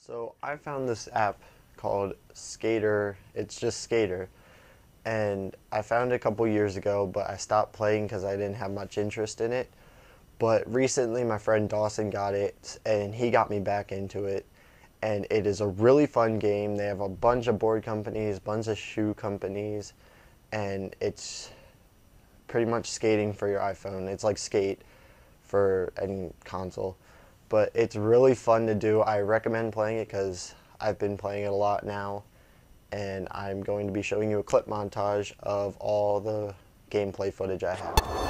So I found this app called Skater. It's just Skater. And I found it a couple years ago, but I stopped playing because I didn't have much interest in it. But recently my friend Dawson got it and he got me back into it. And it is a really fun game. They have a bunch of board companies, bunch of shoe companies, and it's pretty much skating for your iPhone. It's like Skate for any console. But it's really fun to do. I recommend playing it because I've been playing it a lot now, and I'm going to be showing you a clip montage of all the gameplay footage I have.